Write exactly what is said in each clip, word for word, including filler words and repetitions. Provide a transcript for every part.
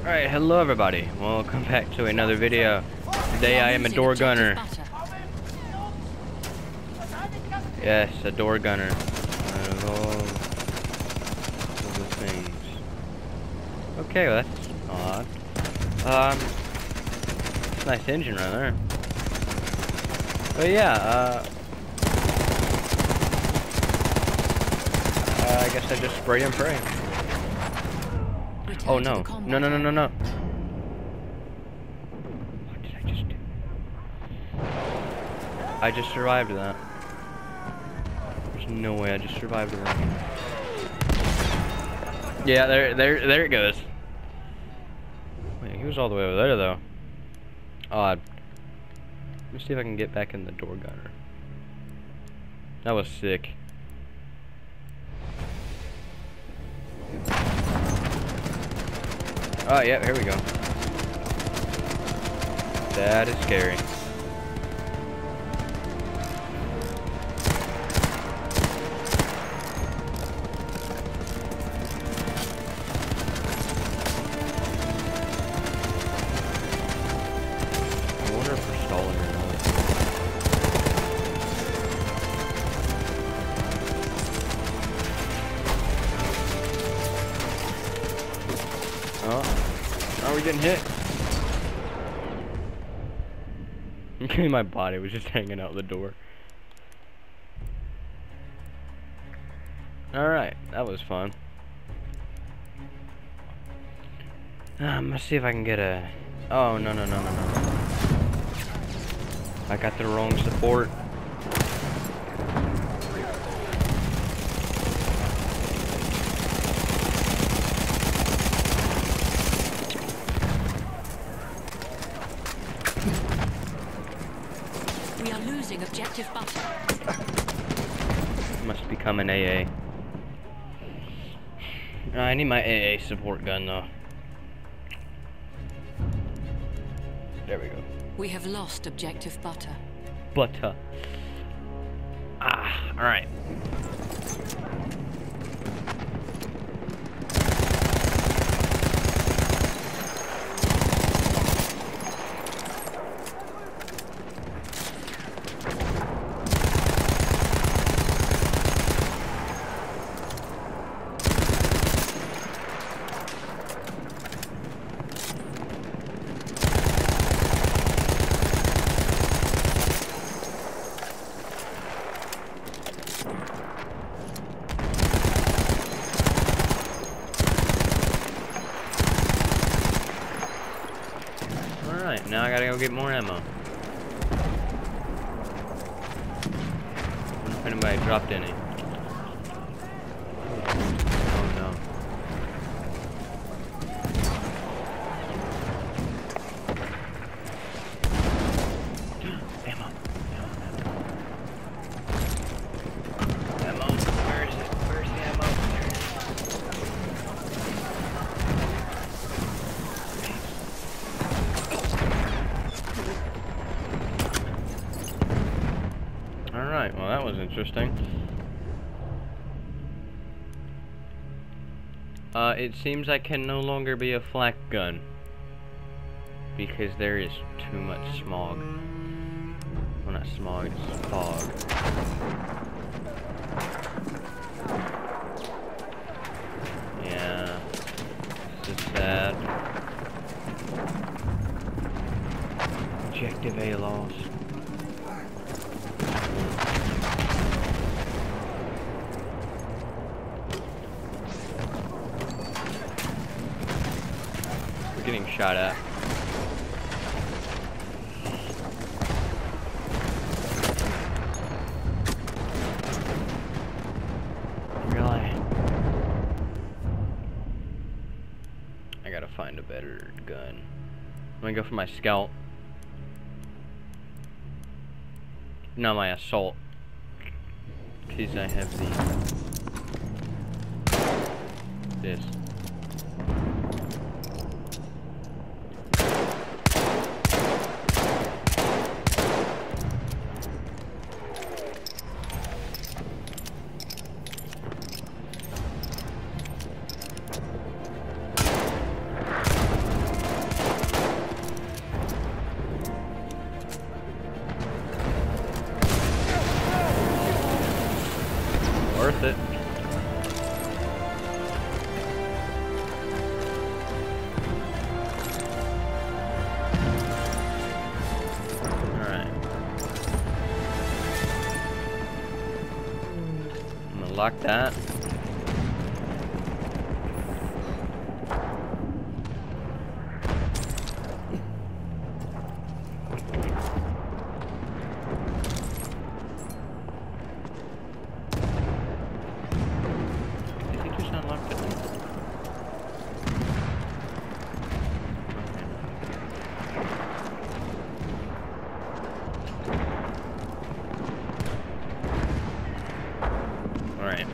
Alright, hello everybody. Welcome back to another video. Today I am a door gunner. Yes, a door gunner. Out of all of the things. Okay, well that's odd. Um, nice engine right there. But yeah, uh, uh, I guess I just spray and pray. Oh no. No, no, no, no, no. What did I just do? I just survived that. There's no way I just survived that. Yeah, there, there, there it goes. Wait, he was all the way over there though. Odd. Let me see if I can get back in the door gunner. That was sick. Oh, yeah, here we go. That is scary. I wonder if we're stalling or not. Oh. Are we getting hit? My body was just hanging out the door. Alright, that was fun. Um, let's see if I can get a... Oh, no, no, no, no, no. I got the wrong support. We are losing objective butter. Must become an A A. I need my A A support gun though. There we go. We have lost objective butter. Butter. Ah, alright. Alright, now I gotta go get more ammo. I wonder if anybody dropped any. Oh no. Ammo. Ammo. Ammo. Where is it? Where's the ammo? There it is. Alright, well that was interesting. Uh, it seems I can no longer be a flak gun. Because there is too much smog. Well, not smog, it's fog. Yeah. This is sad. Objective A lost. We're getting shot at. Really? I gotta find a better gun. I'm gonna go for my scout. No, my assault. Because I have the... this. lock that. Did he just unlock it? Alright.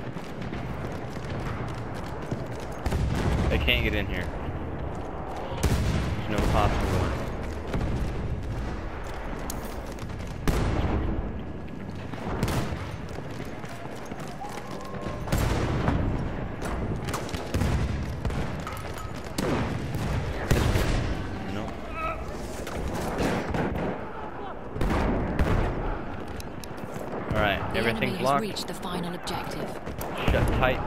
They can't get in here. There's no possible way. Nope. Alright, The everything's enemy has locked. reached the final objective. Shut tight.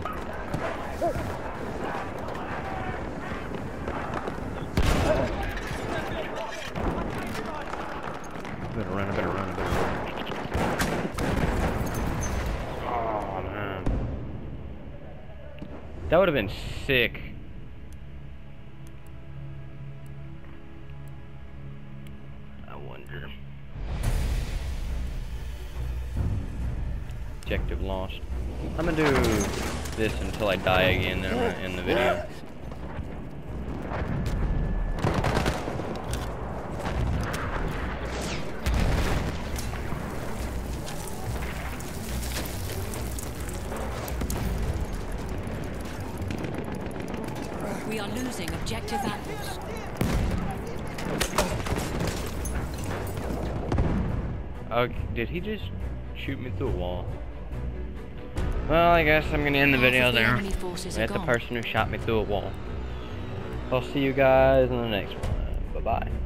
Better run, I better run, I better run. Oh, man. That would have been sick. I wonder. Objective lost. I'm gonna do this until I die again, then I'm gonna end the video. We are losing objective apples. Oh, did he just shoot me through a wall? Well, I guess I'm gonna end the Half video of the there. enemy forces are At the gone. person who shot me through a wall. I'll see you guys in the next one. Bye bye.